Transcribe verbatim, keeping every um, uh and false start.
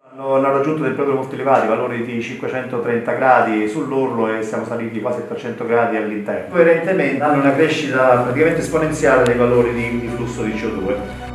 Hanno raggiunto temperature molto elevate, valori di cinquecentotrenta gradi sull'orlo e siamo saliti quasi a trecento gradi all'interno. Coerentemente hanno una crescita praticamente esponenziale dei valori di, di flusso di C O due.